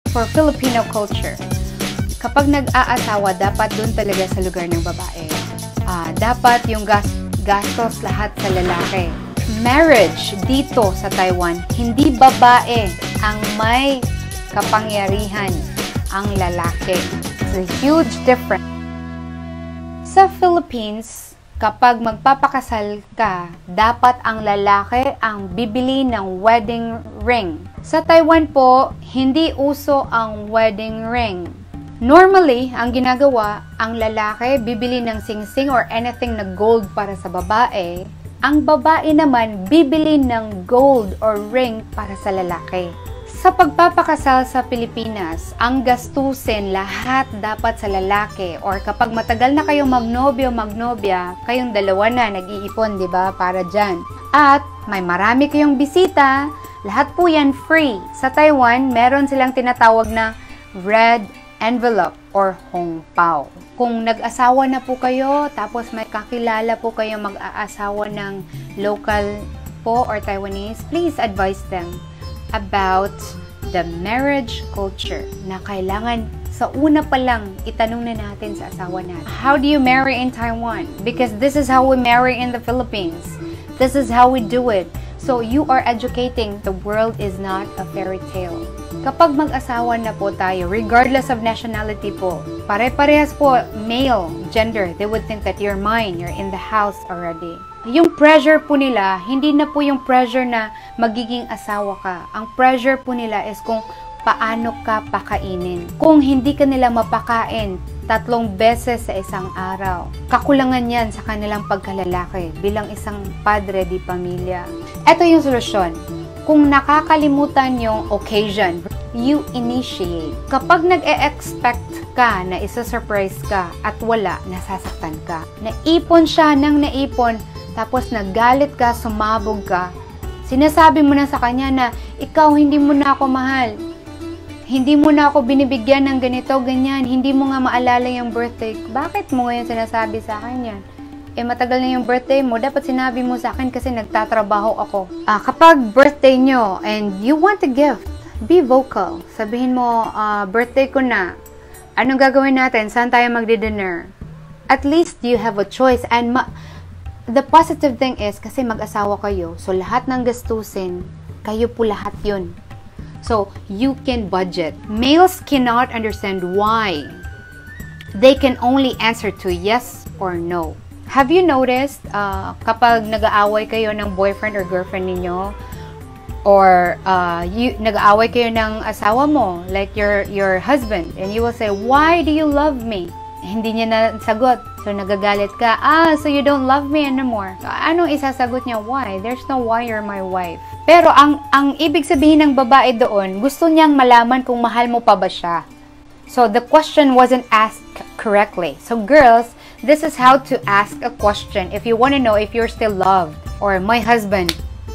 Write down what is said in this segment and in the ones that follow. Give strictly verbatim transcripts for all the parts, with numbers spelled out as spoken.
For Filipino culture, kapag nag-aasawa, dapat doon talaga sa lugar ng babae. Uh, dapat yung gas gastos lahat sa lalaki. Marriage dito sa Taiwan, hindi babae ang may kapangyarihan, ang lalaki. It's a huge difference. Sa Philippines, kapag magpapakasal ka, dapat ang lalaki ang bibili ng wedding ring. Sa Taiwan po, hindi uso ang wedding ring. Normally, ang ginagawa, ang lalaki bibili ng singsing or anything na gold para sa babae. Ang babae naman bibili ng gold or ring para sa lalaki. Sa pagpapakasal sa Pilipinas, ang gastusin lahat dapat sa lalaki, or kapag matagal na kayong magnobyo magnobya, kayong dalawa na nag-iipon, 'di ba, para diyan. At may marami kayong bisita, lahat po 'yan free. Sa Taiwan, meron silang tinatawag na red envelope or hongpao. Kung nag-asawa na po kayo, tapos may kakilala po kayo mag-aasawa ng local po or Taiwanese, please advise them about the marriage culture na kailangan sa una pa lang itanong na natin sa asawa natin. How do you marry in Taiwan? Because this is how we marry in the Philippines. This is how we do it. So you are educating. The world is not a fairy tale. Kapag mag-asawa na po tayo, regardless of nationality po, pare-parehas po, male, gender, they would think that you're mine, you're in the house already. Yung pressure po nila, hindi na po yung pressure na magiging asawa ka. Ang pressure po nila is kung paano ka pakainin. Kung hindi ka nila mapakain tatlong beses sa isang araw, kakulangan yan sa kanilang pagkalalaki bilang isang padre di pamilya. Ito yung solusyon. Kung nakakalimutan yung occasion, you initiate. Kapag nag-e-expect ka na isa-surprise ka at wala, nasasaktan ka. Naipon siya ng naipon, tapos nagalit ka, sumabog ka. Sinasabi mo na sa kanya na, ikaw hindi mo na ako mahal. Hindi mo na ako binibigyan ng ganito, ganyan. Hindi mo nga maalala yung birthday. Bakit mo ngayon sinasabi sa akin yan? Eh, matagal na yung birthday mo, dapat sinabi mo sa akin kasi nagtatrabaho ako. Ah, kapag birthday nyo and you want a gift, be vocal. Sabihin mo, uh, birthday ko na. Anong gagawin natin? Saan tayo magdi-dinner? At least you have a choice. And ma the positive thing is, kasi mag-asawa kayo, so lahat ng gastusin, kayo po lahat yun. So, you can budget. Males cannot understand why. They can only answer to yes or no. Have you noticed, uh, kapag nag-aaway kayo ng boyfriend or girlfriend ninyo, or uh, you, nag-aaway kayo ng asawa mo, like your, your husband, and you will say, why do you love me? Hindi niya nasagot. So, nagagalit ka, ah, so you don't love me anymore. So, anong isasagot niya? Why? There's no why, you're my wife. Pero, ang, ang ibig sabihin ng babae doon, gusto niyang malaman kung mahal mo pa ba siya. So, the question wasn't asked correctly. So, girls, this is how to ask a question if you want to know if you're still loved. Or, my husband,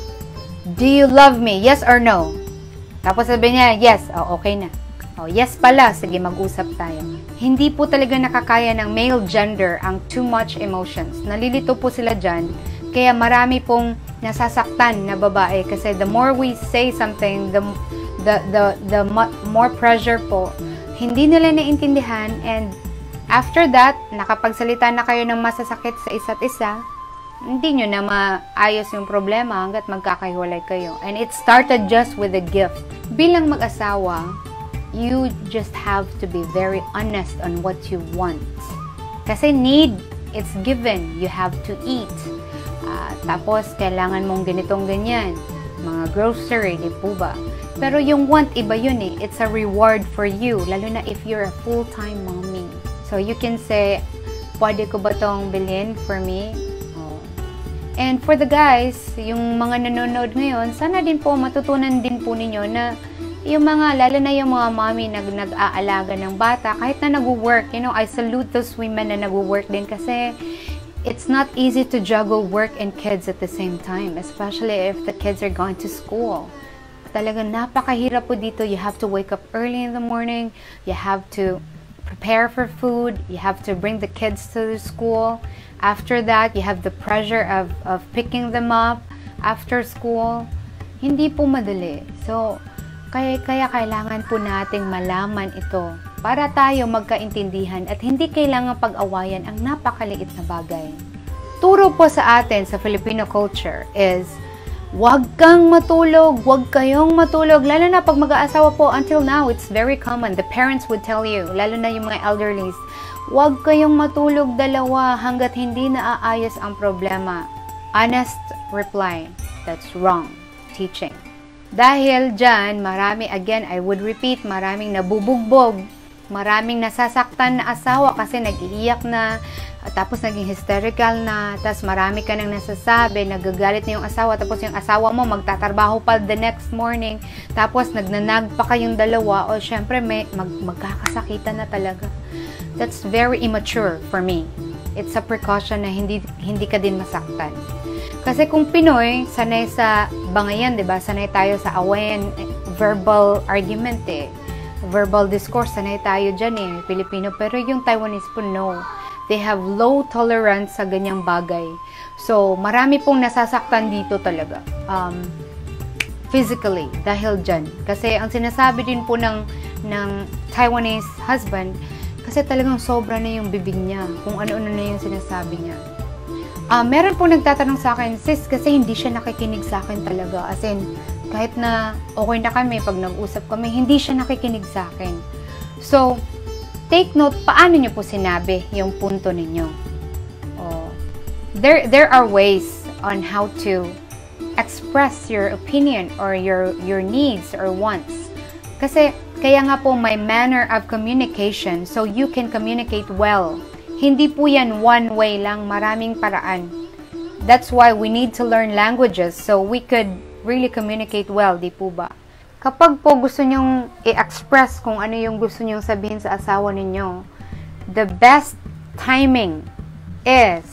do you love me? Yes or no? Tapos sabi niya, yes. Oh, okay na. Oh, yes pala. Sige, mag-usap tayo. Hindi po talaga nakakaya ng male gender ang too much emotions. Nalilito po sila dyan. Kaya marami pong nasasaktan na babae. Kasi the more we say something, the, the, the, the more pressure po. Hindi nila naintindihan. And after that, nakapagsalita na kayo ng masasakit sa isa't isa, hindi nyo na maayos yung problema hanggat magkakahiwalay kayo. And it started just with a gift. Bilang mag-asawa, you just have to be very honest on what you want. Kasi need, it's given. You have to eat. Uh, tapos, kailangan mong ganitong ganyan. Mga grocery, di po ba? Pero yung want, iba yun eh. It's a reward for you. Lalo na if you're a full-time mommy. So, you can say, pwede ko ba tong bilhin for me? Oh. And for the guys, yung mga nanonood ngayon, sana din po matutunan din po ninyo na yung mga, lalo na yung mga mommy na nag-aalaga ng bata, kahit na nag-work, you know, I salute those women na nag-work din kasi it's not easy to juggle work and kids at the same time, especially if the kids are going to school. Talagang napakahirap po dito. You have to wake up early in the morning, you have to prepare for food, you have to bring the kids to the school. After that, you have the pressure of, of picking them up after school. Hindi po madali. So, Kaya, kaya kailangan po nating malaman ito para tayo magkaintindihan at hindi kailangan pag-awayan ang napakaliit na bagay. Turo po sa atin sa Filipino culture is, huwag kang matulog, huwag kayong matulog. Lalo na pag mag-aasawa po, until now, it's very common. The parents would tell you, lalo na yung mga elderlies, huwag kayong matulog dalawa hanggat hindi naaayos ang problema. Honest reply, that's wrong teaching. Dahil dyan, marami, again, I would repeat, maraming nabubugbog, maraming nasasaktan na asawa kasi nag-iiyak na, tapos naging hysterical na, tapos marami ka nang nasasabi, nagagalit na yung asawa, tapos yung asawa mo magtatrabaho pa the next morning, tapos nagnanag pa kayong dalawa, o syempre may mag magkakasakitan na talaga. That's very immature for me. It's a precaution na hindi hindi ka din masaktan. Kasi kung Pinoy, sanay sa bangayan, 'di ba? Sanay tayo sa awayan, verbal argument eh. Verbal discourse, sanay tayo diyan eh, Filipino. Pero yung Taiwanese po, no. They have low tolerance sa ganyang bagay. So, marami pong nasasaktan dito talaga. Um, physically, dahil dyan. Kasi ang sinasabi din po ng, ng Taiwanese husband, kasi talagang sobra na yung bibig niya. Kung ano-ano na yung sinasabi niya. Uh, meron po nagtatanong sa akin, sis, kasi hindi siya nakikinig sa akin talaga. As in, kahit na okay na kami, pag nag-usap kami, hindi siya nakikinig sa akin. So, take note, paano niyo po sinabi yung punto ninyo? Oh, there, there are ways on how to express your opinion or your, your needs or wants. Kasi, kaya nga po may manner of communication so you can communicate well. Hindi po yan one way lang, maraming paraan. That's why we need to learn languages so we could really communicate well, di po ba? Kapag po gusto nyong i-express kung ano yung gusto nyong sabihin sa asawa ninyo, the best timing is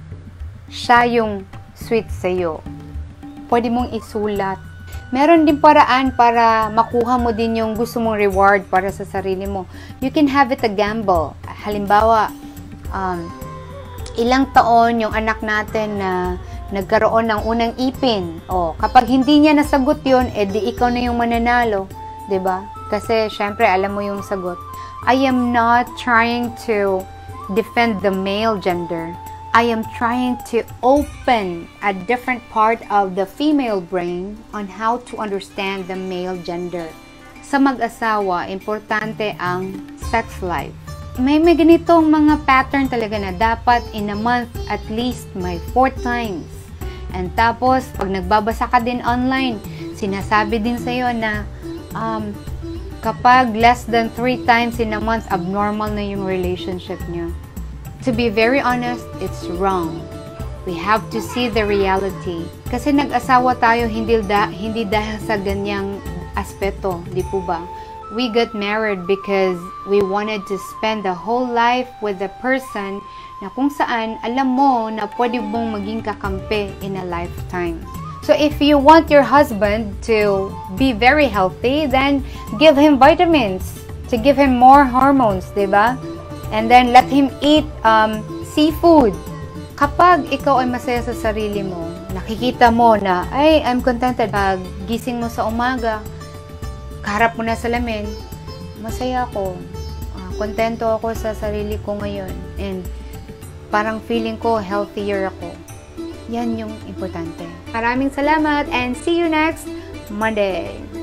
siya yung sweet sa'yo. Pwede mong isulat. Meron din paraan para makuha mo din yung gusto mong reward para sa sarili mo. You can have it a gamble. Halimbawa, um, ilang taon yung anak natin na nagkaroon ng unang ipin. O, kapag hindi niya nasagot yun, edi ikaw na yung mananalo. 'Di ba? Kasi, syempre, alam mo yung sagot. I am not trying to defend the male gender. I am trying to open a different part of the female brain on how to understand the male gender. Sa mag-asawa, importante ang sex life. May may ganitong mga pattern talaga na dapat in a month at least may four times. And tapos, pag nagbabasa ka din online, sinasabi din sa'yo na um, kapag less than three times in a month, abnormal na yung relationship nyo. To be very honest, it's wrong. We have to see the reality. Kasi nag-asawa tayo hindi, da, hindi dahil sa ganyang aspeto, di po ba? We got married because we wanted to spend the whole life with the person na kung saan alam mo na pwede mong maging kakampi in a lifetime. So if you want your husband to be very healthy, then give him vitamins to give him more hormones, di ba? And then let him eat um, seafood. Kapag ikaw ay masaya sa sarili mo, nakikita mo na, ay, I'm contented. Pag gising mo sa umaga, kaharap mo na sa salamin, masaya ako. Uh, kontento ako sa sarili ko ngayon. And parang feeling ko healthier ako. Yan yung importante. Maraming salamat and see you next Monday.